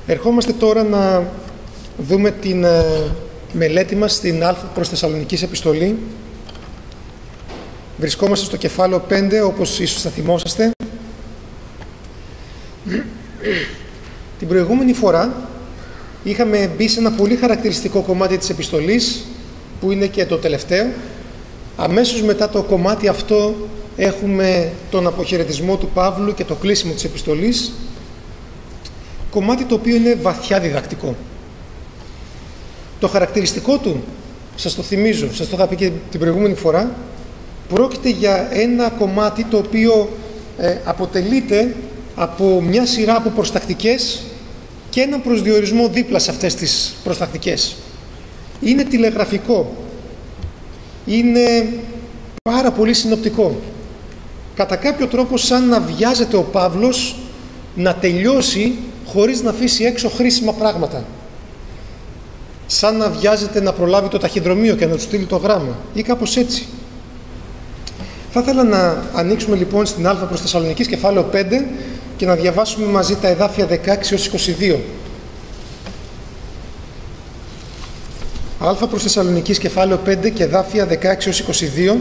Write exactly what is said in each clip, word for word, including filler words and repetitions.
Ερχόμαστε τώρα να δούμε την ε, μελέτη μας στην Α προς Θεσσαλονικής επιστολή. Βρισκόμαστε στο κεφάλαιο πέντε, όπως ίσως θα θυμόσαστε. Την προηγούμενη φορά είχαμε μπει σε ένα πολύ χαρακτηριστικό κομμάτι της επιστολής, που είναι και το τελευταίο. Αμέσως μετά το κομμάτι αυτό έχουμε τον αποχαιρετισμό του Παύλου και το κλείσιμο της επιστολής, κομμάτι το οποίο είναι βαθιά διδακτικό. Το χαρακτηριστικό του, σας το θυμίζω, σας το είχα πει και την προηγούμενη φορά, πρόκειται για ένα κομμάτι το οποίο ε, αποτελείται από μια σειρά από προστακτικές και έναν προσδιορισμό δίπλα σε αυτές τις προστακτικές. Είναι τηλεγραφικό, είναι πάρα πολύ συνοπτικό. Κατά κάποιο τρόπο σαν να βιάζεται ο Παύλος να τελειώσει χωρίς να αφήσει έξω χρήσιμα πράγματα. Σαν να βιάζεται να προλάβει το ταχυδρομείο και να του στείλει το γράμμα ή κάπως έτσι. Θα ήθελα να ανοίξουμε λοιπόν στην Α προς Θεσσαλονικής κεφάλαιο πέντε και να διαβάσουμε μαζί τα εδάφια δεκαέξι έως είκοσι δύο. Α προς Θεσσαλονικής κεφάλαιο πέντε και εδάφια δεκαέξι έως είκοσι δύο,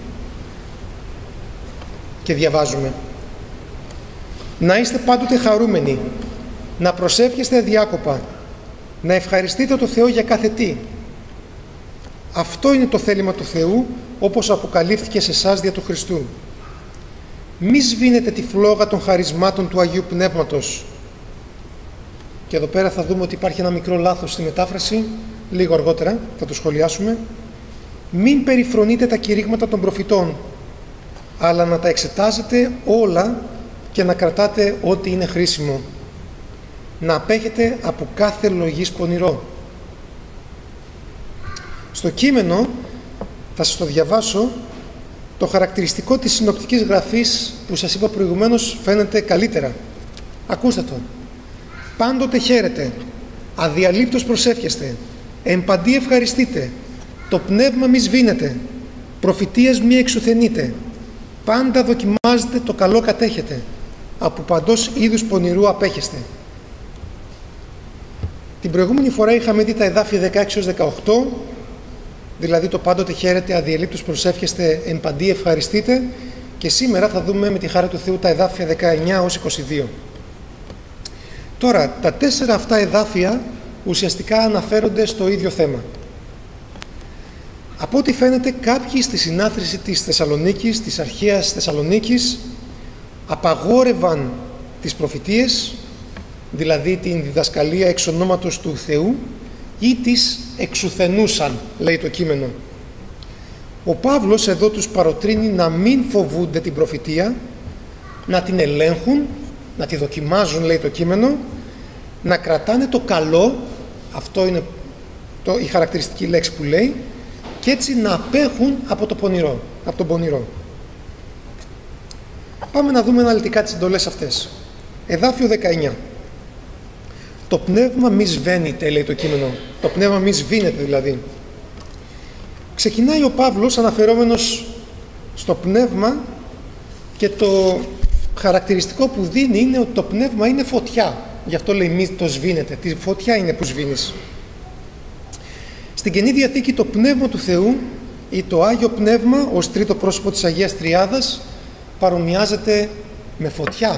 και διαβάζουμε. Να είστε πάντοτε χαρούμενοι, να προσεύχεστε αδιάκοπα, να ευχαριστείτε το Θεό για κάθε τι. Αυτό είναι το θέλημα του Θεού, όπως αποκαλύφθηκε σε εσάς δια του Χριστού. Μη σβήνετε τη φλόγα των χαρισμάτων του Αγίου Πνεύματος. Και εδώ πέρα θα δούμε ότι υπάρχει ένα μικρό λάθος στη μετάφραση, λίγο αργότερα θα το σχολιάσουμε. Μην περιφρονείτε τα κηρύγματα των προφητών, αλλά να τα εξετάζετε όλα και να κρατάτε ό,τι είναι χρήσιμο. Να απέχετε από κάθε λογής πονηρό. Στο κείμενο, θα σας το διαβάσω, το χαρακτηριστικό της συνοπτικής γραφής που σας είπα προηγουμένως φαίνεται καλύτερα. Ακούστε το. Πάντοτε χαίρετε, αδιαλείπτως προσεύχεστε, εμπαντί ευχαριστείτε, το πνεύμα μη σβήνετε, προφητείας μη εξουθενείτε, πάντα δοκιμάζετε, το καλό κατέχετε, από παντός είδους πονηρού απέχεστε. Την προηγούμενη φορά είχαμε δει τα εδάφια δεκαέξι έως δεκαοκτώ, δηλαδή το πάντοτε χαίρετε, αδιαλείπτως προσεύχεστε, εμπαντί ευχαριστείτε, και σήμερα θα δούμε με τη χάρη του Θεού τα εδάφια δεκαεννιά έως είκοσι δύο. Τώρα, τα τέσσερα αυτά εδάφια ουσιαστικά αναφέρονται στο ίδιο θέμα. Από ό,τι φαίνεται, κάποιοι στη συνάθρηση της Θεσσαλονίκης, της αρχαίας Θεσσαλονίκης, απαγόρευαν τις προφητείες, δηλαδή την διδασκαλία εξ ονόματος του Θεού, ή τις εξουθενούσαν, λέει το κείμενο. Ο Παύλος εδώ τους παροτρύνει να μην φοβούνται την προφητεία, να την ελέγχουν, να τη δοκιμάζουν, λέει το κείμενο, να κρατάνε το καλό, αυτό είναι το, η χαρακτηριστική λέξη που λέει, και έτσι να απέχουν από το πονηρό, από τον πονηρό. Πάμε να δούμε αναλυτικά τις εντολές αυτές. Εδάφιο δεκαεννιά. Το πνεύμα μη σβαίνεται, λέει το κείμενο. Το πνεύμα μη σβήνεται δηλαδή. Ξεκινάει ο Παύλος αναφερόμενος στο πνεύμα, και το χαρακτηριστικό που δίνει είναι ότι το πνεύμα είναι φωτιά. Γι' αυτό λέει μη το σβήνεται. Τη φωτιά είναι που σβήνεις. Στην Καινή Διαθήκη το πνεύμα του Θεού ή το Άγιο Πνεύμα ως τρίτο πρόσωπο της Αγίας Τριάδας παρομοιάζεται με φωτιά.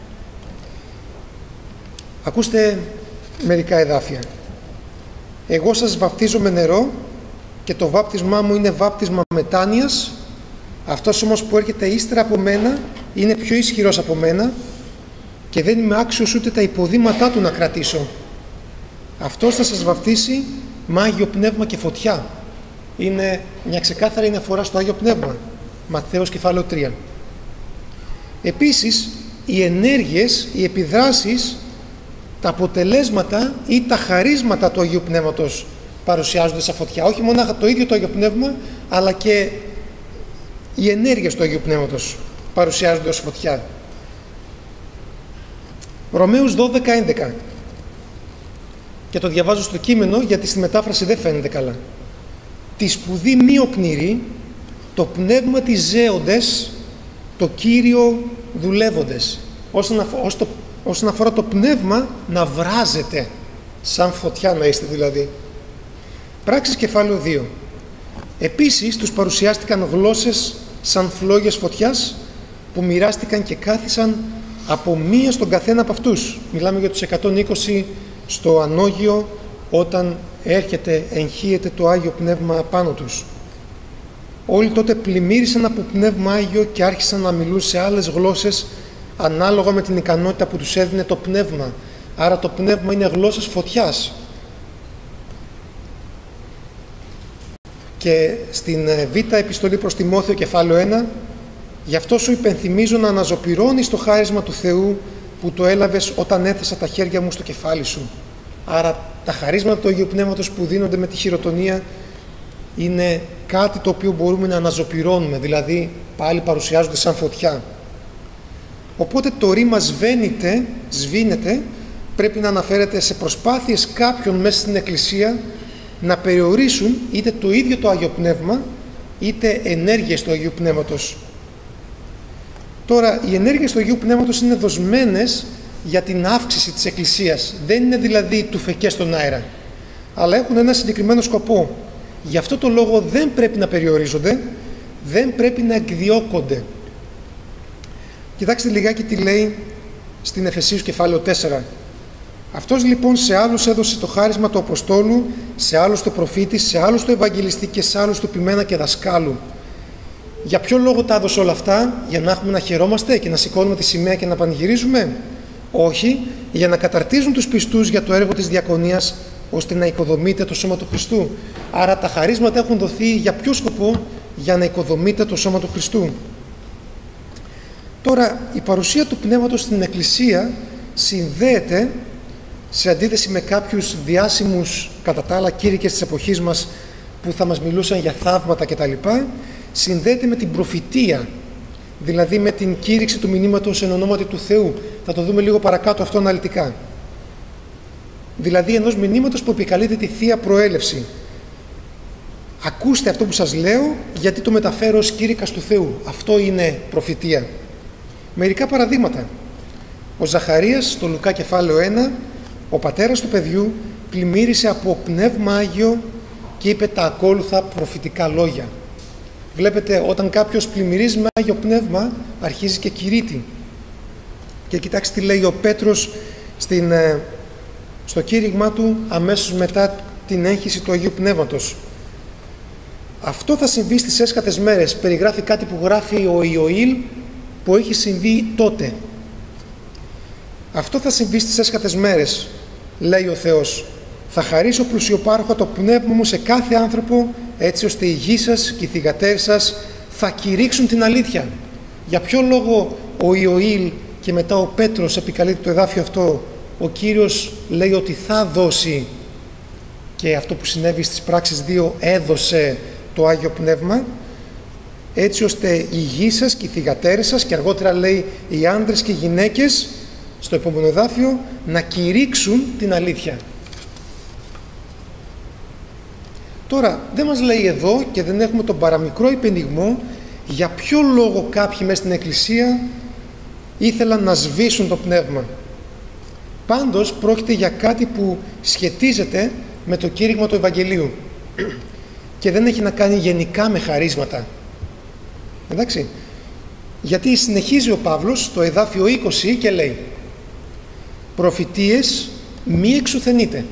Ακούστε μερικά εδάφια. Εγώ σας βαπτίζω με νερό και το βάπτισμά μου είναι βάπτισμα μετάνοιας. Αυτός όμως που έρχεται ύστερα από μένα είναι πιο ισχυρός από μένα και δεν είμαι άξιος ούτε τα υποδήματά του να κρατήσω. Αυτός θα σας βαπτίσει με Άγιο Πνεύμα και φωτιά. Είναι μια ξεκάθαρη αναφορά στο Άγιο Πνεύμα. Ματθαίος κεφάλαιο τρία. Επίσης, οι ενέργειες, οι επιδράσεις, τα αποτελέσματα ή τα χαρίσματα του Αγίου Πνεύματος παρουσιάζονται σαν φωτιά. Όχι μόνο το ίδιο το Άγιο Πνεύμα, αλλά και οι ενέργειες του Αγίου Πνεύματος παρουσιάζονται ως φωτιά. Ρωμαίους δώδεκα έντεκα. Και το διαβάζω στο κείμενο γιατί στη μετάφραση δεν φαίνεται καλά. Τη σπουδή μη οκνηρή, το πνεύμα της ζέοντες, το Κύριο δουλεύοντες. Ως το όσον αφορά το πνεύμα, να βράζετε, σαν φωτιά να είστε δηλαδή. Πράξεις κεφάλαιο δύο. Επίσης τους παρουσιάστηκαν γλώσσες σαν φλόγες φωτιάς που μοιράστηκαν και κάθισαν από μία στον καθένα από αυτούς. Μιλάμε για τους εκατόν είκοσι στο ανώγειο, όταν έρχεται, εγχύεται το Άγιο Πνεύμα πάνω τους. Όλοι τότε πλημμύρισαν από Πνεύμα Άγιο και άρχισαν να μιλούν σε άλλες γλώσσες ανάλογα με την ικανότητα που τους έδινε το Πνεύμα. Άρα το Πνεύμα είναι γλώσσες φωτιάς. Και στην Β' επιστολή προς Τιμόθεο κεφάλαιο ένα, γι' αυτό σου υπενθυμίζω να αναζωπυρώνεις το χάρισμα του Θεού που το έλαβες όταν έθεσα τα χέρια μου στο κεφάλι σου. Άρα τα χαρίσματα του Αγίου Πνεύματος που δίνονται με τη χειροτονία είναι κάτι το οποίο μπορούμε να αναζωπυρώνουμε, δηλαδή πάλι παρουσιάζονται σαν φωτιά. Οπότε το ρήμα σβαίνεται, σβήνεται πρέπει να αναφέρεται σε προσπάθειες κάποιων μέσα στην Εκκλησία να περιορίσουν είτε το ίδιο το Άγιο Πνεύμα είτε ενέργειες του Αγίου Πνεύματος. Τώρα, οι ενέργειες του Αγίου Πνεύματος είναι δοσμένες για την αύξηση της Εκκλησίας. Δεν είναι δηλαδή τουφεκές στον αέρα, αλλά έχουν ένα συγκεκριμένο σκοπό. Γι' αυτό το λόγο δεν πρέπει να περιορίζονται, δεν πρέπει να εκδιώκονται. Κοιτάξτε λιγάκι τι λέει στην Εφεσίους κεφάλαιο τέσσερα. Αυτός λοιπόν σε άλλους έδωσε το χάρισμα του Αποστόλου, σε άλλους το προφήτη, σε άλλους το Ευαγγελιστή και σε άλλους το ποιμένα και δασκάλου. Για ποιο λόγο τα έδωσε όλα αυτά? Για να έχουμε να χαιρόμαστε και να σηκώνουμε τη σημαία και να πανηγυρίζουμε? Όχι, για να καταρτίζουν τους πιστούς για το έργο της διακονίας, ώστε να οικοδομείται το σώμα του Χριστού. Άρα τα χαρίσματα έχουν δοθεί για ποιο σκοπό? Για να οικοδομείται το σώμα του Χριστού. Τώρα, η παρουσία του Πνεύματος στην Εκκλησία συνδέεται, σε αντίθεση με κάποιους διάσημους κατά τα άλλα κήρυκες της εποχής μας που θα μας μιλούσαν για θαύματα κτλ., συνδέεται με την προφητεία, δηλαδή με την κήρυξη του μηνύματος εν ονόματι του Θεού. Θα το δούμε λίγο παρακάτω αυτό αναλυτικά. Δηλαδή ενός μηνύματος που επικαλείται τη Θεία Προέλευση. Ακούστε αυτό που σας λέω, γιατί το μεταφέρω ως κήρυκας του Θεού. Αυτό είναι προφητεία. Μερικά παραδείγματα. Ο Ζαχαρίας στο Λουκά κεφάλαιο ένα, ο πατέρας του παιδιού πλημμύρισε από Πνεύμα Άγιο και είπε τα ακόλουθα προφητικά λόγια. Βλέπετε, όταν κάποιος πλημμυρίζει με Άγιο Πνεύμα, αρχίζει και κηρύττει. Και κοιτάξτε τι λέει ο Πέτρος στην, στο κήρυγμά του αμέσως μετά την έγχυση του Αγίου Πνεύματος. Αυτό θα συμβεί στις έσχατες μέρες. Περιγράφει κάτι που γράφει ο Ιωήλ, που έχει συμβεί τότε. Αυτό θα συμβεί στις έσχατες μέρες, λέει ο Θεός. Θα χαρίσω πλουσιοπάροχα το πνεύμα μου σε κάθε άνθρωπο, έτσι ώστε οι γη σας και οι θυγατέρες σας θα κηρύξουν την αλήθεια. Για ποιο λόγο ο Ιωήλ και μετά ο Πέτρος επικαλείται το εδάφιο αυτό? Ο Κύριος λέει ότι θα δώσει, και αυτό που συνέβη στις πράξεις δύο, έδωσε το Άγιο Πνεύμα, έτσι ώστε οι γη σας και οι θυγατέρες σας, και αργότερα λέει οι άντρες και οι γυναίκες στο επόμενο εδάφιο, να κηρύξουν την αλήθεια. Τώρα δεν μας λέει εδώ, και δεν έχουμε τον παραμικρό υπενιγμό, για ποιο λόγο κάποιοι μέσα στην Εκκλησία ήθελαν να σβήσουν το πνεύμα. Πάντως πρόκειται για κάτι που σχετίζεται με το κήρυγμα του Ευαγγελίου και δεν έχει να κάνει γενικά με χαρίσματα. Εντάξει, γιατί συνεχίζει ο Παύλος στο εδάφιο είκοσι και λέει «Προφητείες μη εξουθενείτε».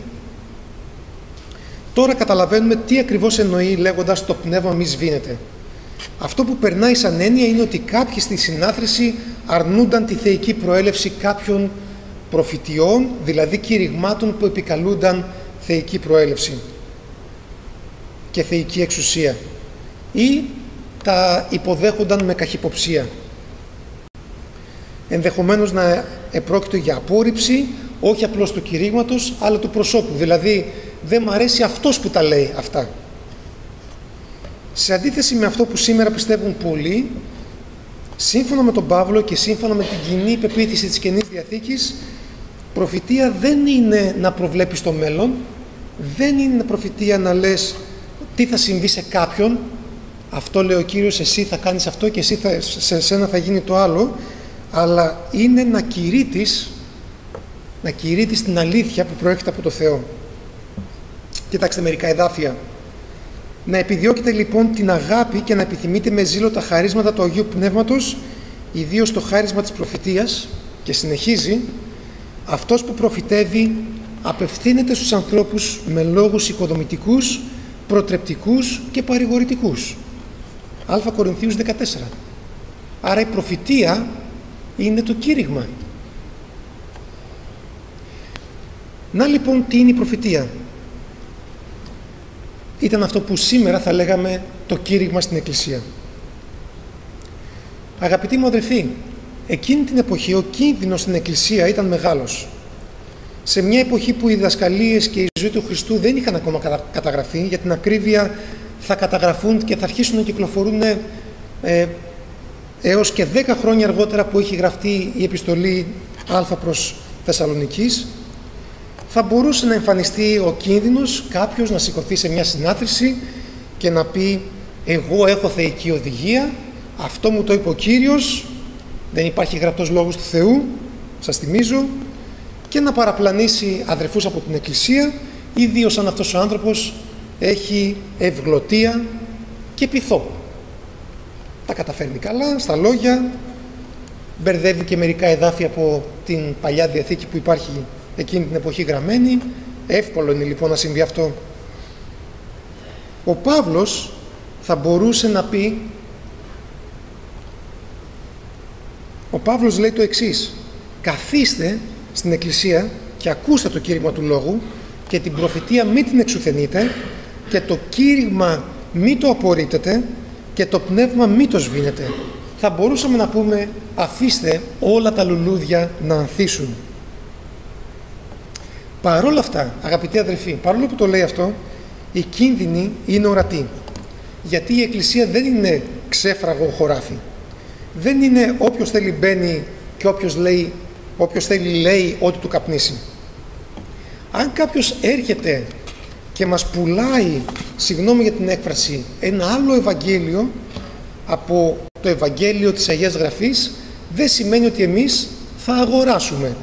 Τώρα καταλαβαίνουμε τι ακριβώς εννοεί λέγοντας «το πνεύμα μη σβήνεται». Αυτό που περνάει σαν έννοια είναι ότι κάποιοι στη συνάθρηση αρνούνταν τη θεϊκή προέλευση κάποιων προφητιών, δηλαδή κηρυγμάτων που επικαλούνταν θεϊκή προέλευση και θεϊκή εξουσία, ή τα υποδέχονταν με καχυποψία. Ενδεχομένως να επρόκειτο για απόρριψη, όχι απλώς του κηρύγματος, αλλά του προσώπου. Δηλαδή, δεν μ' αρέσει αυτός που τα λέει αυτά. Σε αντίθεση με αυτό που σήμερα πιστεύουν πολλοί, σύμφωνα με τον Παύλο και σύμφωνα με την κοινή πεποίθηση της Καινής Διαθήκης, προφητεία δεν είναι να προβλέπεις το μέλλον, δεν είναι προφητεία να λες τι θα συμβεί σε κάποιον. Αυτό λέει ο Κύριος, εσύ θα κάνεις αυτό και εσύ θα, σε σένα θα γίνει το άλλο, αλλά είναι να κηρύττεις να κηρύττει στην αλήθεια που προέρχεται από το Θεό. Κοιτάξτε μερικά εδάφια. Να επιδιώκετε λοιπόν την αγάπη και να επιθυμείτε με ζήλο τα χαρίσματα του Αγίου Πνεύματος, ιδίως το χάρισμα της προφητείας, και συνεχίζει, αυτός που προφητεύει απευθύνεται στους ανθρώπους με λόγους οικοδομητικούς, προτρεπτικούς και παρηγορητικούς. Α Κορινθίους δεκατέσσερα. Άρα η προφητεία είναι το κήρυγμα. Να λοιπόν τι είναι η προφητεία. Ήταν αυτό που σήμερα θα λέγαμε το κήρυγμα στην Εκκλησία. Αγαπητοί μου αδελφοί, εκείνη την εποχή ο κίνδυνος στην Εκκλησία ήταν μεγάλος. Σε μια εποχή που οι διδασκαλίες και η ζωή του Χριστού δεν είχαν ακόμα καταγραφεί, για την ακρίβεια θα καταγραφούν και θα αρχίσουν να κυκλοφορούν ε, έως και δέκα χρόνια αργότερα που έχει γραφτεί η επιστολή Α προς Θεσσαλονικής, θα μπορούσε να εμφανιστεί ο κίνδυνος κάποιος να σηκωθεί σε μια συνάθρηση και να πει «Εγώ έχω θεϊκή οδηγία, αυτό μου το είπε ο Κύριος, δεν υπάρχει γραπτός λόγος του Θεού, σας θυμίζω», και να παραπλανήσει αδερφούς από την Εκκλησία, ιδίως αν αυτός ο άνθρωπος έχει ευγλωτία και πειθό. Τα καταφέρνει καλά στα λόγια, μπερδεύει και μερικά εδάφια από την Παλιά Διαθήκη που υπάρχει εκείνη την εποχή γραμμένη. Εύκολο είναι λοιπόν να συμβεί αυτό. Ο Παύλος θα μπορούσε να πει, ο Παύλος λέει το εξής: καθίστε στην Εκκλησία και ακούστε το κήρυγμα του Λόγου και την προφητεία μη την εξουθενείτε και το κήρυγμα μη το απορρίπτετε και το πνεύμα μη το σβήνετε. Θα μπορούσαμε να πούμε αφήστε όλα τα λουλούδια να ανθίσουν. Παρόλα αυτά, αγαπητοί αδελφοί, παρόλο που το λέει αυτό, η κίνδυνη είναι ορατή. Γιατί η Εκκλησία δεν είναι ξέφραγο χωράφι. Δεν είναι όποιος θέλει μπαίνει και όποιος, λέει, όποιος θέλει λέει ό,τι του καπνίσει. Αν κάποιος έρχεται και μας πουλάει, συγγνώμη για την έκφραση, ένα άλλο Ευαγγέλιο από το Ευαγγέλιο της Αγίας Γραφής, δεν σημαίνει ότι εμείς θα αγοράσουμε.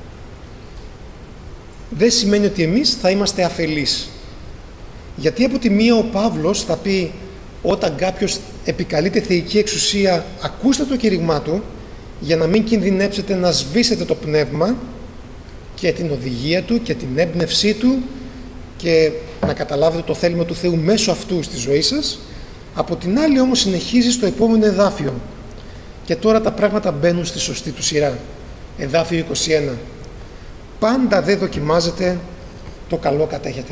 Δεν σημαίνει ότι εμείς θα είμαστε αφελείς. Γιατί από τη μία ο Παύλος θα πει όταν κάποιος επικαλείται θεϊκή εξουσία, ακούστε το κήρυγμά του για να μην κινδυνέψετε να σβήσετε το πνεύμα και την οδηγία του και την έμπνευσή του και να καταλάβετε το θέλημα του Θεού μέσω αυτού στη ζωή σας. Από την άλλη όμως συνεχίζει στο επόμενο εδάφιο και τώρα τα πράγματα μπαίνουν στη σωστή του σειρά. Εδάφιο είκοσι ένα. Πάντα δεν δοκιμάζετε, το καλό κατέχετε.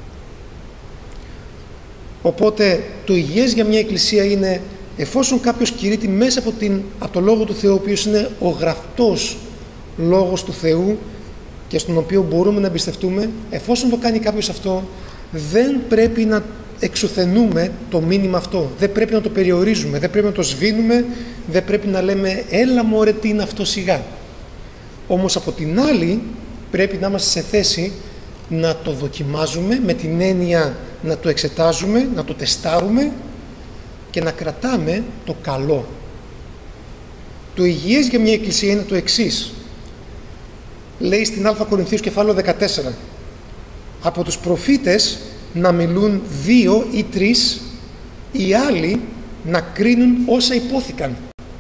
Οπότε το υγιές για μια εκκλησία είναι εφόσον κάποιος κηρύττει μέσα από, την, από το Λόγο του Θεού, ο οποίος είναι ο γραπτός Λόγος του Θεού και στον οποίο μπορούμε να εμπιστευτούμε, εφόσον το κάνει κάποιος αυτό, δεν πρέπει να εξουθενούμε το μήνυμα αυτό, δεν πρέπει να το περιορίζουμε, δεν πρέπει να το σβήνουμε, δεν πρέπει να λέμε έλα μωρέ τι είναι αυτό σιγά. Όμως από την άλλη πρέπει να είμαστε σε θέση να το δοκιμάζουμε με την έννοια να το εξετάζουμε, να το τεστάρουμε και να κρατάμε το καλό. Το υγιές για μια εκκλησία είναι το εξής. Λέει στην Α Κορινθίους κεφάλαιο δεκατέσσερα, από τους προφήτες να μιλούν δύο ή τρεις, οι άλλοι να κρίνουν όσα υπόθηκαν.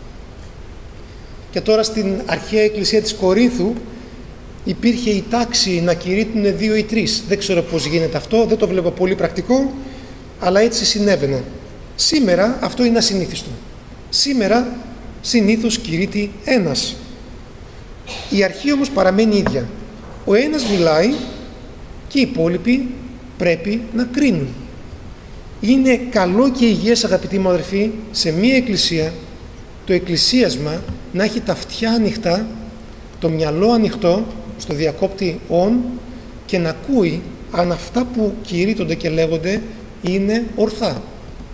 Και τώρα στην αρχαία εκκλησία της Κορίνθου υπήρχε η τάξη να κηρύττουν δύο ή τρεις. Δεν ξέρω πώς γίνεται αυτό, δεν το βλέπω πολύ πρακτικό, αλλά έτσι συνέβαινε. Σήμερα αυτό είναι ασυνήθιστο. Σήμερα συνήθως κηρύττει ένας. Η αρχή όμως παραμένει ίδια. Ο ένας μιλάει και οι υπόλοιποι πρέπει να κρίνουν. Είναι καλό και υγιές, αγαπητοί μου αδερφοί, σε μία εκκλησία το εκκλησίασμα να έχει τα αυτιά ανοιχτά, το μυαλό ανοιχτό στο διακόπτη on και να ακούει αν αυτά που κηρύττονται και λέγονται είναι ορθά.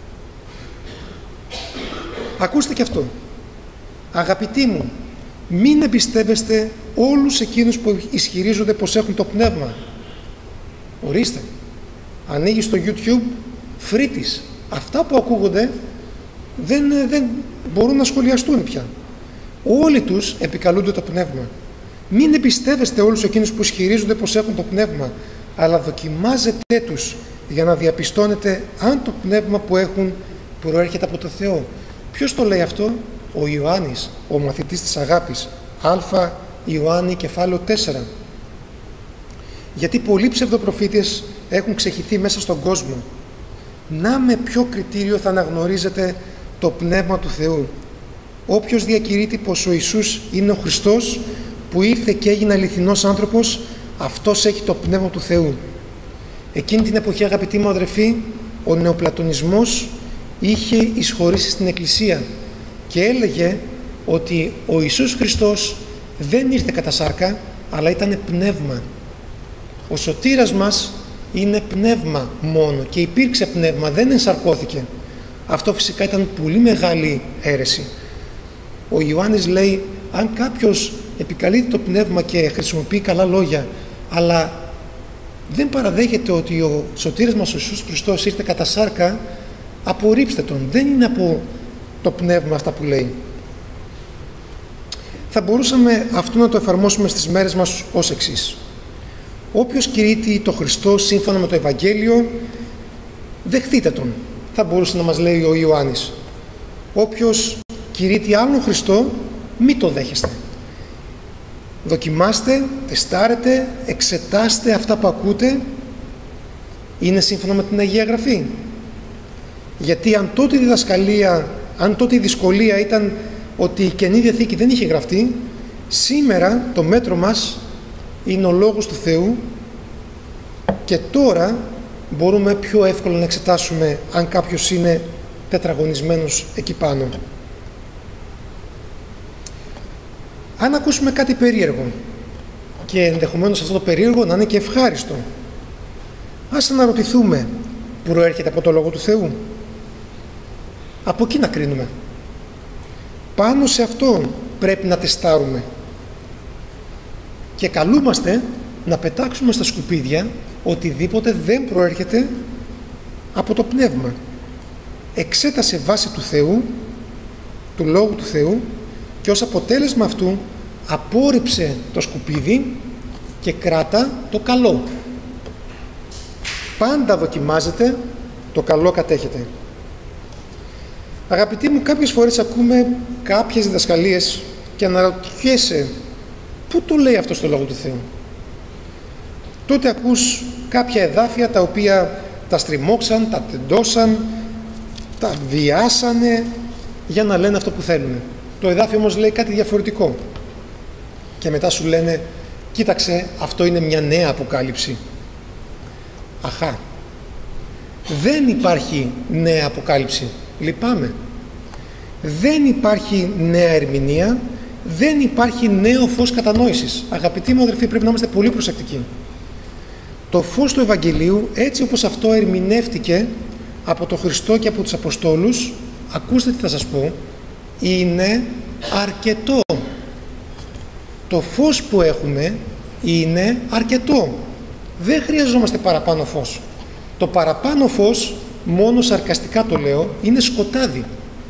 Ακούστε και αυτό. Αγαπητοί μου, μην εμπιστεύεστε όλους εκείνους που ισχυρίζονται πως έχουν το πνεύμα. Ορίστε, ανοίγει στο YouTube φρίτης. Αυτά που ακούγονται δεν, δεν μπορούν να σχολιαστούν πια. Όλοι τους επικαλούνται το πνεύμα. Μην εμπιστεύεστε όλους εκείνους που ισχυρίζονται πως έχουν το πνεύμα, αλλά δοκιμάζετε τους για να διαπιστώνετε αν το πνεύμα που έχουν προέρχεται από το Θεό. Ποιος το λέει αυτό? Ο Ιωάννης, ο μαθητής της αγάπης. Α Ιωάννη κεφάλαιο τέσσερα. Γιατί πολλοί ψευδοπροφήτες έχουν ξεχυθεί μέσα στον κόσμο. Να με ποιο κριτήριο θα αναγνωρίζετε το πνεύμα του Θεού? Όποιος διακηρύττει πως ο Ιησούς είναι ο Χριστός που ήρθε και έγινε αληθινός άνθρωπος, αυτός έχει το πνεύμα του Θεού. Εκείνη την εποχή, αγαπητοί μου αδερφοί, ο νεοπλατωνισμός είχε εισχωρήσει στην Εκκλησία και έλεγε ότι ο Ιησούς Χριστός δεν ήρθε κατά σάρκα, αλλά ήταν πνεύμα. Ο σωτήρας μας είναι πνεύμα μόνο και υπήρξε πνεύμα, δεν ενσαρκώθηκε. Αυτό φυσικά ήταν πολύ μεγάλη αίρεση. Ο Ιωάννης λέει, αν κάποιος επικαλείται το πνεύμα και χρησιμοποιεί καλά λόγια, αλλά δεν παραδέχεται ότι ο σωτήρας μας ο Ιησούς Χριστός ήρθε κατά σάρκα, απορρίψτε τον. Δεν είναι από το πνεύμα αυτά που λέει. Θα μπορούσαμε αυτό να το εφαρμόσουμε στις μέρες μας ως εξής. Όποιος κηρύττει το Χριστό σύμφωνα με το Ευαγγέλιο, δεχτείτε τον. Θα μπορούσε να μας λέει ο Ιωάννης. Όποιος κηρύττει άλλον Χριστό, μη το δέχεστε. Δοκιμάστε, τεστάρετε, εξετάστε αυτά που ακούτε. Είναι σύμφωνα με την Αγία Γραφή? Γιατί αν τότε η διδασκαλία, αν τότε η δυσκολία ήταν ότι η Καινή Διαθήκη δεν είχε γραφτεί, σήμερα το μέτρο μας είναι ο Λόγος του Θεού και τώρα μπορούμε πιο εύκολα να εξετάσουμε αν κάποιος είναι τετραγωνισμένος εκεί πάνω. Αν ακούσουμε κάτι περίεργο και ενδεχομένως αυτό το περίεργο να είναι και ευχάριστο, ας αναρωτηθούμε, προέρχεται από το Λόγο του Θεού? Από εκεί να κρίνουμε. Πάνω σε αυτό πρέπει να τεστάρουμε και καλούμαστε να πετάξουμε στα σκουπίδια οτιδήποτε δεν προέρχεται από το πνεύμα. Εξέτασε βάση του Θεού, του Λόγου του Θεού, και ως αποτέλεσμα αυτού απόρριψε το σκουπίδι και κράτα το καλό. Πάντα δοκιμάζετε, το καλό κατέχετε. Αγαπητοί μου, κάποιες φορές ακούμε κάποιες διδασκαλίες και αναρωτιέσαι πού το λέει αυτό στο Λόγο του Θεού. Τότε ακούς κάποια εδάφια τα οποία τα στριμώξαν, τα τεντώσαν, τα βιάσανε για να λένε αυτό που θέλουν. Το εδάφιο όμως λέει κάτι διαφορετικό. Και μετά σου λένε, κοίταξε, αυτό είναι μια νέα αποκάλυψη. Αχά. Δεν υπάρχει νέα αποκάλυψη. Λυπάμαι. Δεν υπάρχει νέα ερμηνεία, δεν υπάρχει νέο φως κατανόησης. Αγαπητοί μου αδερφοί, πρέπει να είμαστε πολύ προσεκτικοί. Το φως του Ευαγγελίου, έτσι όπως αυτό ερμηνεύτηκε από τον Χριστό και από τους Αποστόλους, ακούστε τι θα σας πω, είναι αρκετό. Το φως που έχουμε είναι αρκετό. Δεν χρειαζόμαστε παραπάνω φως. Το παραπάνω φως, μόνο σαρκαστικά το λέω, είναι σκοτάδι.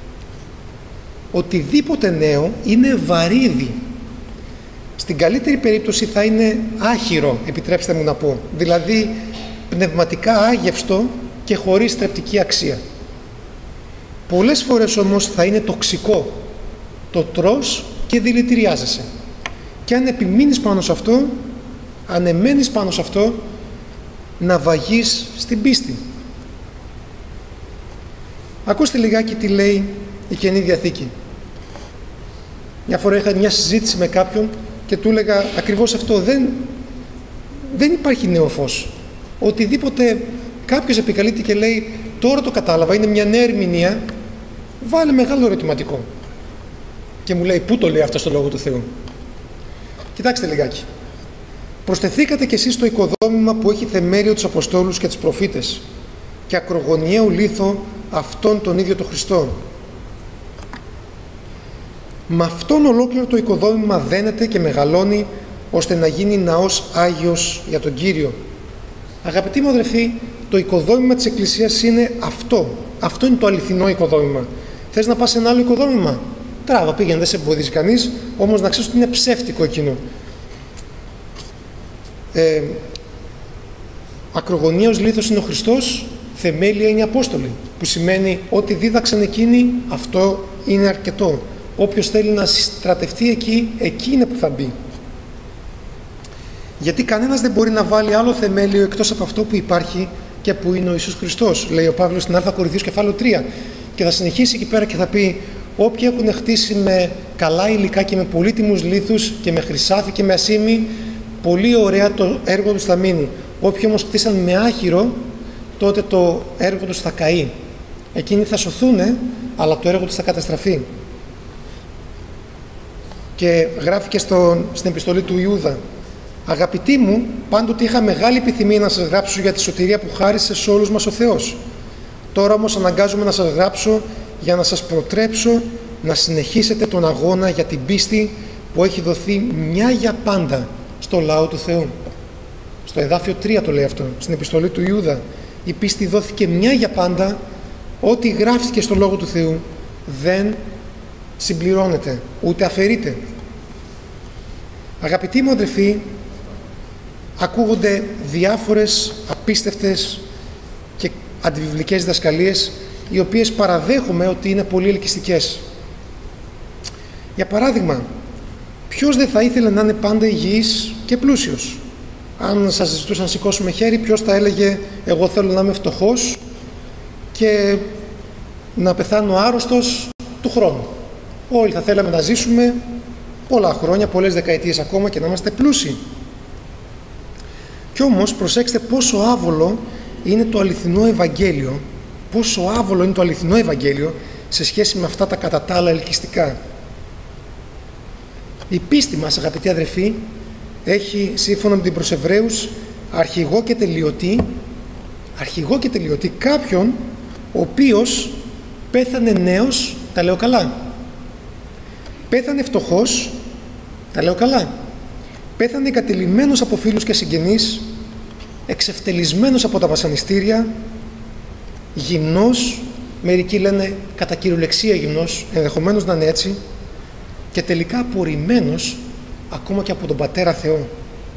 Οτιδήποτε νέο είναι βαρύδι. Στην καλύτερη περίπτωση θα είναι άχυρο, επιτρέψτε μου να πω. Δηλαδή πνευματικά άγευστο και χωρίς θρεπτική αξία. Πολλές φορές όμως θα είναι τοξικό. Το τρως και δηλητηριάζεσαι. Και αν επιμείνεις πάνω σε αυτό, αν εμένεις πάνω σε αυτό, να βαγείς στην πίστη. Ακούστε λιγάκι τι λέει η Καινή Διαθήκη. Μια φορά είχα μια συζήτηση με κάποιον και του έλεγα ακριβώς αυτό. Δεν, δεν υπάρχει νέο φως. Οτιδήποτε κάποιος επικαλείται και λέει τώρα το κατάλαβα, είναι μια νέα ερμηνεία, βάλε μεγάλο ερωτηματικό. Και μου λέει, πού το λέει αυτό στο Λόγο του Θεού? Κοιτάξτε λιγάκι. Προσθεθήκατε κι εσείς στο οικοδόμημα που έχει θεμέλιο τους Αποστόλους και τους προφήτες και ακρογωνιαίο λίθο αυτόν τον ίδιο τον Χριστό. Με αυτόν ολόκληρο το οικοδόμημα δένεται και μεγαλώνει ώστε να γίνει ναός Άγιος για τον Κύριο. Αγαπητοί μου αδερφοί, το οικοδόμημα της Εκκλησίας είναι αυτό. Αυτό είναι το αληθινό οικοδόμημα. Θες να πας σε ένα άλλο οικοδόμημα? Τράβα, πήγαινε, δεν σε εμποδίζει κανείς, όμως να ξέρεις ότι είναι ψεύτικο εκείνο. ε, ακρογωνίος λίθος είναι ο Χριστός, θεμέλια είναι οι Απόστολοι, που σημαίνει ότι δίδαξαν εκείνοι, αυτό είναι αρκετό. Όποιος θέλει να στρατευτεί εκεί, εκεί είναι που θα μπει. Γιατί κανένας δεν μπορεί να βάλει άλλο θεμέλιο εκτός από αυτό που υπάρχει και που είναι ο Ιησούς Χριστός, λέει ο Παύλος στην Α Κορινθίους κεφάλαιο τρία. Και θα συνεχίσει εκεί πέρα και θα πει: όποιοι έχουν χτίσει με καλά υλικά και με πολύτιμους λίθους και με χρυσάφι και με ασήμι, πολύ ωραία το έργο τους θα μείνει. Όποιοι όμως χτίσαν με άχυρο, τότε το έργο τους θα καεί. Εκείνοι θα σωθούνε, αλλά το έργο τους θα καταστραφεί. Και γράφει και στο, στην επιστολή του Ιούδα: αγαπητοί μου, πάντοτε είχα μεγάλη επιθυμία να σας γράψω για τη σωτηρία που χάρισε σε όλους μας ο Θεός. Τώρα όμως αναγκάζομαι να σας γράψω για να σας προτρέψω να συνεχίσετε τον αγώνα για την πίστη που έχει δοθεί μια για πάντα στο λαό του Θεού. Στο εδάφιο τρία το λέει αυτό, στην επιστολή του Ιούδα. Η πίστη δόθηκε μια για πάντα, ό,τι γράφτηκε στο Λόγο του Θεού δεν συμπληρώνεται, ούτε αφαιρείται. Αγαπητοί μου αδελφοί, ακούγονται διάφορες απίστευτες και αντιβιβλικές διδασκαλίες, οι οποίες παραδέχομαι ότι είναι πολύ ελκυστικές. Για παράδειγμα, ποιος δεν θα ήθελε να είναι πάντα υγιής και πλούσιος? Αν σας ζητούσαν να σηκώσουμε χέρι, ποιος θα έλεγε εγώ θέλω να είμαι φτωχός και να πεθάνω άρρωστος του χρόνου? Όλοι θα θέλαμε να ζήσουμε πολλά χρόνια, πολλές δεκαετίες ακόμα και να είμαστε πλούσιοι. Κι όμως προσέξτε πόσο άβολο είναι το αληθινό Ευαγγέλιο, πόσο άβολο είναι το αληθινό Ευαγγέλιο σε σχέση με αυτά τα κατά τα άλλα ελκυστικά. Η πίστη μας, αγαπητοί αδερφοί, έχει σύμφωνα με την προς Εβραίους αρχηγό και τελειωτή, αρχηγό και τελειωτή κάποιον ο οποίος πέθανε νέος, τα λέω καλά, πέθανε φτωχός, τα λέω καλά, πέθανε εγκατελειμμένος από φίλους και συγγενείς, εξευτελισμένος από τα βασανιστήρια, γυμνός, μερικοί λένε κατά κυριολεξία γυμνός, ενδεχομένως να είναι έτσι, και τελικά απορριμμένος ακόμα και από τον Πατέρα Θεό.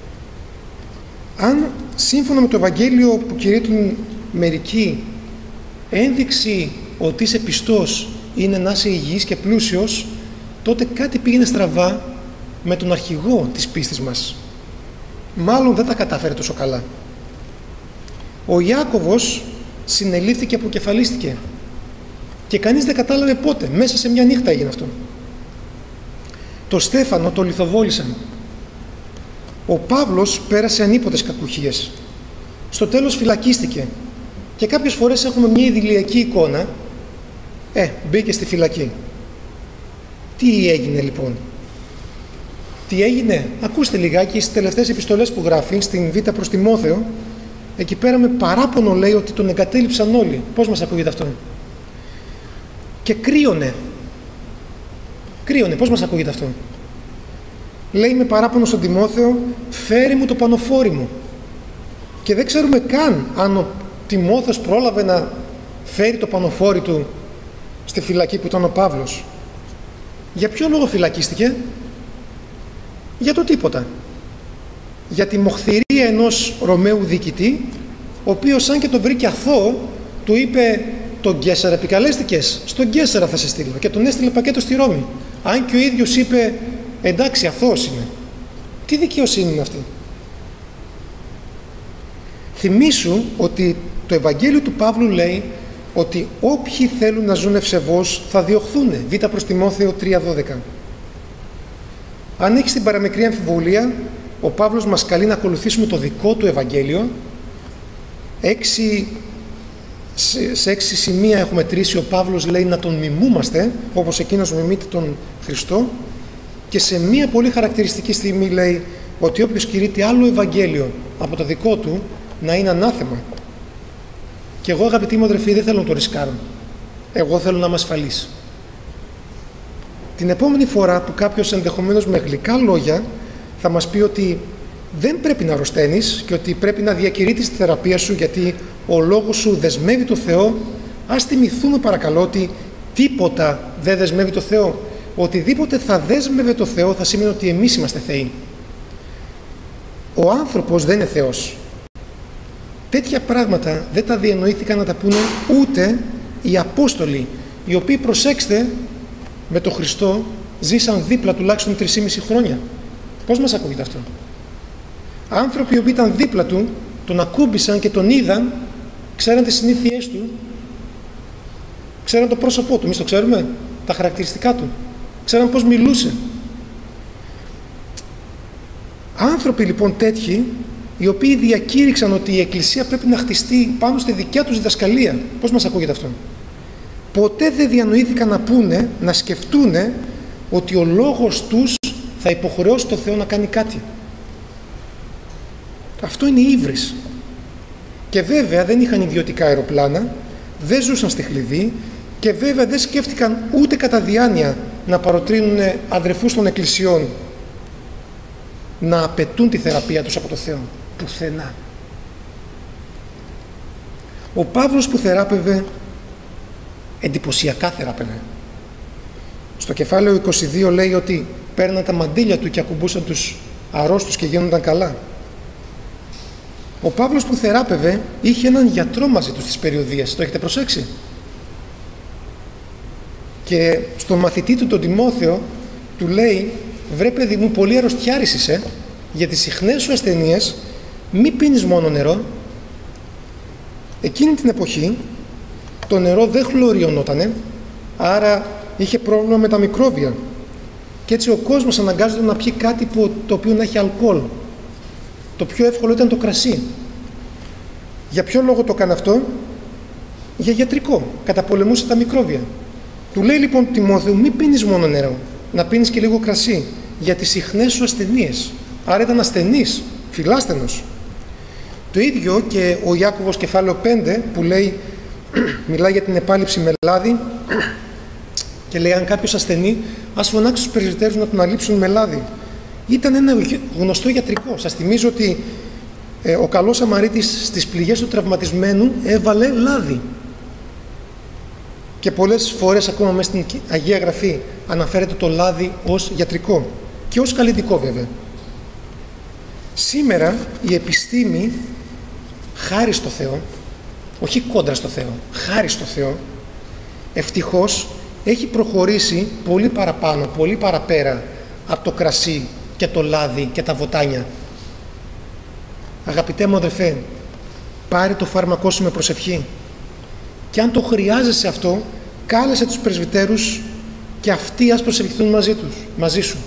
Αν σύμφωνα με το Ευαγγέλιο που κηρύττουν μερικοί, ένδειξη ότι είσαι πιστός είναι να είσαι υγιής και πλούσιος, τότε κάτι πήγαινε στραβά με τον αρχηγό της πίστης μας. Μάλλον δεν τα κατάφερε τόσο καλά. Ο Ιάκωβος συνελήφθηκε και αποκεφαλίστηκε και κανείς δεν κατάλαβε πότε, μέσα σε μια νύχτα έγινε αυτό. Το Στέφανο το λιθοβόλησαν. Ο Παύλος πέρασε ανίποτες κακουχίες. Στο τέλος φυλακίστηκε και κάποιες φορές έχουμε μια ιδηλιακή εικόνα. Ε, μπήκε στη φυλακή. Τι έγινε λοιπόν? Τι έγινε? Ακούστε λιγάκι στις τελευταίες επιστολές που γράφει στην Β' προς Τιμόθεο. Εκεί πέρα με παράπονο λέει ότι τον εγκατέλειψαν όλοι. Πώς μας ακούγεται αυτό? Και κρύωνε. Κρύωνε. Πώς μας ακούγεται αυτό? Λέει με παράπονο στον Τιμόθεο, φέρει μου το πανοφόρι μου. Και δεν ξέρουμε καν αν ο Τιμόθεος πρόλαβε να φέρει το πανοφόρι του στη φυλακή που ήταν ο Παύλος. Για ποιο λόγο φυλακίστηκε? Για το τίποτα. Για τη μοχθηρία ενός Ρωμαίου διοικητή, ο οποίος σαν και τον βρήκε αθώο, του είπε τον Γκέσσερα επικαλέστηκες, στον Γκέσσερα θα σε στείλω, και τον έστειλε πακέτο στη Ρώμη. Αν και ο ίδιος είπε εντάξει αθώος είναι. Τι δικαιοσύνη είναι αυτή? Θυμήσου ότι το Ευαγγέλιο του Παύλου λέει ότι όποιοι θέλουν να ζουν ευσεβώς θα διωχθούν. Β' προς Τιμόθεο τρία δώδεκα. Αν έχεις την παραμικρή αμφιβολία, ο Παύλος μας καλεί να ακολουθήσουμε το δικό του Ευαγγέλιο. Έξι, σε έξι σημεία έχουμε τρίσει. Ο Παύλος λέει να τον μιμούμαστε όπως εκείνος μιμείται τον Χριστό, και σε μία πολύ χαρακτηριστική στιγμή λέει ότι όποιος κηρύττει άλλο Ευαγγέλιο από το δικό του να είναι ανάθεμα. Και εγώ, αγαπητοί μου αδερφοί, δεν θέλω να το ρισκάρω. Εγώ θέλω να είμαι ασφαλής. Την επόμενη φορά που κάποιος ενδεχομένως με γλυκά λόγια θα μας πει ότι δεν πρέπει να αρρωσταίνεις και ότι πρέπει να διακηρύττεις τη θεραπεία σου γιατί ο λόγος σου δεσμεύει το Θεό, ας θυμηθούμε παρακαλώ ότι τίποτα δεν δεσμεύει το Θεό. Οτιδήποτε θα δέσμευε το Θεό θα σημαίνει ότι εμείς είμαστε θεοί. Ο άνθρωπος δεν είναι Θεός. Τέτοια πράγματα δεν τα διανοήθηκαν να τα πούνε ούτε οι Απόστολοι, οι οποίοι, προσέξτε, με τον Χριστό ζήσαν δίπλα τουλάχιστον τρεισήμισι χρόνια. Πώς μας ακούγεται αυτό? Άνθρωποι οι οποίοι ήταν δίπλα του, τον ακούμπησαν και τον είδαν, ξέραν τις συνήθειές του, ξέραν το πρόσωπό του, εμείς το ξέρουμε, τα χαρακτηριστικά του, ξέραν πώς μιλούσε. Άνθρωποι λοιπόν τέτοιοι, οι οποίοι διακήρυξαν ότι η Εκκλησία πρέπει να χτιστεί πάνω στη δικιά τους διδασκαλία. Πώς μας ακούγεται αυτό? Ποτέ δεν διανοήθηκαν να πούνε, να σκεφτούνε ότι ο λόγος τους θα υποχρεώσει το Θεό να κάνει κάτι. Αυτό είναι ύβρις. Και βέβαια δεν είχαν ιδιωτικά αεροπλάνα, δεν ζούσαν στη Χλιδί και βέβαια δεν σκέφτηκαν ούτε κατά διάνοια να παροτρύνουν αδερφούς των εκκλησιών να απαιτούν τη θεραπεία τους από το Θεό. Πουθενά. Ο Παύλος που θεράπευε, εντυπωσιακά θεράπευε. Στο κεφάλαιο είκοσι δύο λέει ότι παίρναν τα μαντήλια του και ακουμπούσαν τους αρρώστους και γίνονταν καλά. Ο Παύλος που θεράπευε είχε έναν γιατρό μαζί του στις περιοδίες. Το έχετε προσέξει? Και στον μαθητή του τον Τιμόθεο του λέει, βρε παιδί μου, πολύ αρρωστιάρης είσαι, για τις συχνές σου ασθενείες μη πίνεις μόνο νερό. Εκείνη την εποχή το νερό δεν χλωριωνότανε, άρα είχε πρόβλημα με τα μικρόβια και έτσι ο κόσμος αναγκάζεται να πιει κάτι που, το οποίο να έχει αλκοόλ. Το πιο εύκολο ήταν το κρασί. Για ποιο λόγο το έκανε αυτό? Για γιατρικό, καταπολεμούσε τα μικρόβια. Του λέει λοιπόν Τιμόθεο, μη πίνεις μόνο νερό, να πίνεις και λίγο κρασί για τις συχνές σου ασθενείες. Άρα ήταν ασθενής, φιλάστενος. Το ίδιο και ο Ιάκωβος κεφάλαιο πέντε που λέει, μιλάει για την επάλυψη με λάδι και λέει αν κάποιος ασθενεί ας φωνάξει τους πρεσβυτέρους να τον αλείψουν με λάδι. Ήταν ένα γνωστό γιατρικό. Σας θυμίζω ότι ε, ο καλός Σαμαρίτης στις πληγές του τραυματισμένου έβαλε λάδι. Και πολλές φορές ακόμα μέσα στην Αγία Γραφή αναφέρεται το λάδι ως γιατρικό και ως καλλιτικό βέβαια. Σήμερα η επιστήμη, χάρη στο Θεό, όχι κόντρα στο Θεό, χάρη στο Θεό, ευτυχώς έχει προχωρήσει πολύ παραπάνω, πολύ παραπέρα από το κρασί και το λάδι και τα βοτάνια. Αγαπητέ μου αδερφέ, πάρε το φάρμακό σου με προσευχή και αν το χρειάζεσαι αυτό, κάλεσε τους πρεσβυτέρους και αυτοί ας προσευχηθούν μαζί τους, μαζί σου.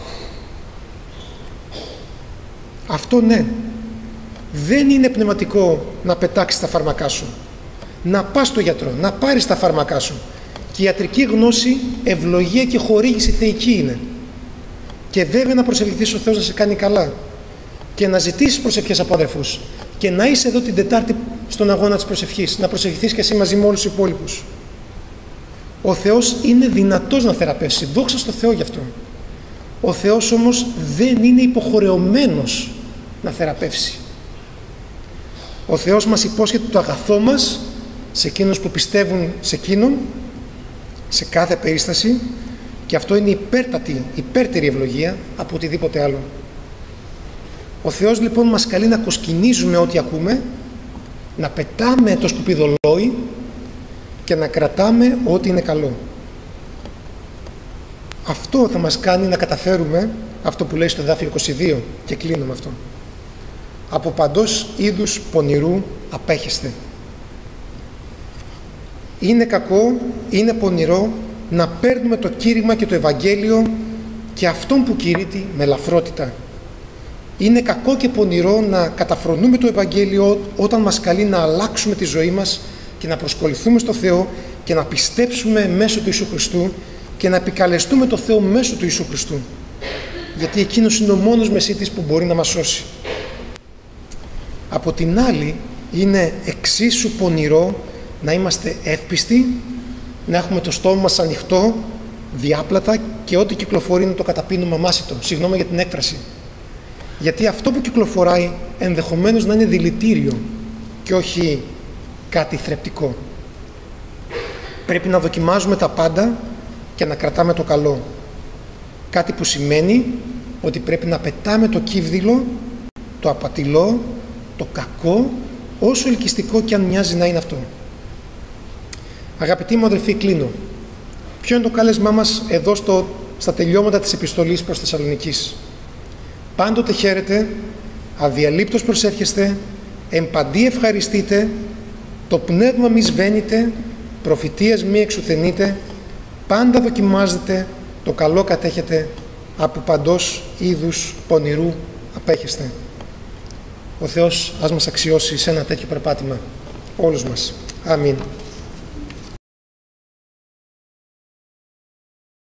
Αυτό ναι, δεν είναι πνευματικό να πετάξεις τα φάρμακά σου. Να πας στο γιατρό, να πάρεις τα φάρμακά σου. Και η ιατρική γνώση, ευλογία και χορήγηση θεϊκή είναι. Και βέβαια να προσευχηθείς ο Θεός να σε κάνει καλά. Και να ζητήσεις προσευχές από αδερφούς. Και να είσαι εδώ την Τετάρτη στον αγώνα της προσευχής. Να προσευχηθείς και εσύ μαζί με όλους τους υπόλοιπους. Ο Θεός είναι δυνατός να θεραπεύσει. Δόξα στο Θεό γι' αυτό. Ο Θεός όμως δεν είναι υποχρεωμένος να θεραπεύσει. Ο Θεός μας υπόσχεται το αγαθό μας σε εκείνους που πιστεύουν σε εκείνον, σε κάθε περίσταση, και αυτό είναι υπέρτατη, υπέρτερη ευλογία από οτιδήποτε άλλο. Ο Θεός λοιπόν μας καλεί να κοσκινίζουμε ό,τι ακούμε, να πετάμε το σκουπιδολόι και να κρατάμε ό,τι είναι καλό. Αυτό θα μας κάνει να καταφέρουμε αυτό που λέει στο εδάφιο είκοσι δύο και κλείνω με αυτό. Από παντός είδους πονηρού απέχεστε. Είναι κακό, είναι πονηρό να παίρνουμε το κήρυγμα και το Ευαγγέλιο και αυτόν που κηρύττει με ελαφρότητα. Είναι κακό και πονηρό να καταφρονούμε το Ευαγγέλιο όταν μας καλεί να αλλάξουμε τη ζωή μας και να προσκοληθούμε στο Θεό και να πιστέψουμε μέσω του Ιησού Χριστού και να επικαλεστούμε το Θεό μέσω του Ιησού Χριστού. Γιατί εκείνος είναι ο μόνος μεσίτης που μπορεί να μας σώσει. Από την άλλη, είναι εξίσου πονηρό να είμαστε εύπιστοι, να έχουμε το στόμα μας ανοιχτό, διάπλατα και ό,τι κυκλοφορεί είναι το καταπίνουμε αμάσιτο. Συγγνώμη για την έκφραση. Γιατί αυτό που κυκλοφοράει ενδεχομένως να είναι δηλητήριο και όχι κάτι θρεπτικό. Πρέπει να δοκιμάζουμε τα πάντα και να κρατάμε το καλό. Κάτι που σημαίνει ότι πρέπει να πετάμε το κύβδηλο το απατηλό, το κακό, όσο ελκυστικό και αν μοιάζει να είναι αυτό. Αγαπητοί μου αδελφοί, κλείνω. Ποιο είναι το κάλεσμά μας εδώ στο, στα τελειώματα της επιστολής προς Θεσσαλονικής? Πάντοτε χαίρετε, αδιαλείπτως προσεύχεστε, εμπαντί ευχαριστείτε, το πνεύμα μη σβαίνετε, προφητείας μη εξουθενείτε, πάντα δοκιμάζετε, το καλό κατέχετε, από παντός είδους πονηρού απέχεστε. Ο Θεός ας μας αξιώσει σε ένα τέτοιο περπάτημα, όλους μας. Αμήν.